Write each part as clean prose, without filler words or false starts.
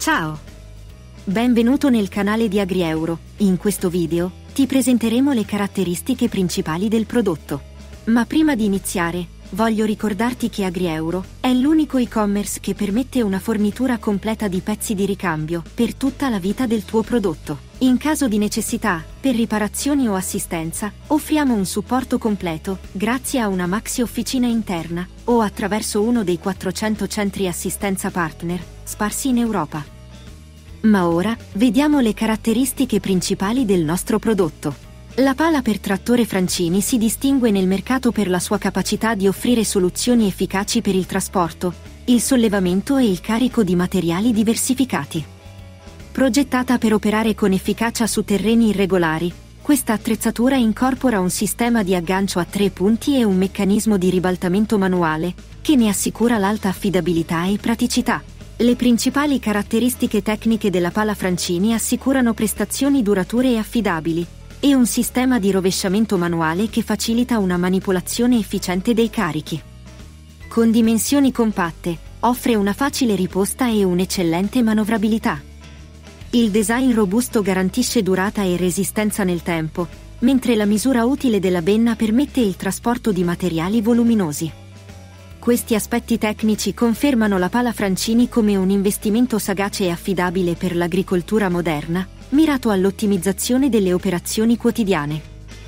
Ciao! Benvenuto nel canale di AgriEuro. In questo video ti presenteremo le caratteristiche principali del prodotto. Ma prima di iniziare, voglio ricordarti che AgriEuro è l'unico e-commerce che permette una fornitura completa di pezzi di ricambio per tutta la vita del tuo prodotto. In caso di necessità, per riparazioni o assistenza, offriamo un supporto completo grazie a una maxi officina interna o attraverso uno dei 400 centri assistenza partner sparsi in Europa. Ma ora, vediamo le caratteristiche principali del nostro prodotto. La pala per trattore Francini si distingue nel mercato per la sua capacità di offrire soluzioni efficaci per il trasporto, il sollevamento e il carico di materiali diversificati. Progettata per operare con efficacia su terreni irregolari, questa attrezzatura incorpora un sistema di aggancio a 3 punti e un meccanismo di ribaltamento manuale, che ne assicura l'alta affidabilità e praticità. Le principali caratteristiche tecniche della pala Francini assicurano prestazioni durature e affidabili, e un sistema di rovesciamento manuale che facilita una manipolazione efficiente dei carichi. Con dimensioni compatte, offre una facile riposta e un'eccellente manovrabilità. Il design robusto garantisce durata e resistenza nel tempo, mentre la misura utile della benna permette il trasporto di materiali voluminosi. Questi aspetti tecnici confermano la pala Francini come un investimento sagace e affidabile per l'agricoltura moderna, mirato all'ottimizzazione delle operazioni quotidiane.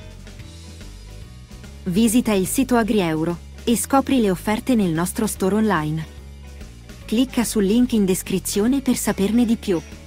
Visita il sito AgriEuro e scopri le offerte nel nostro store online. Clicca sul link in descrizione per saperne di più.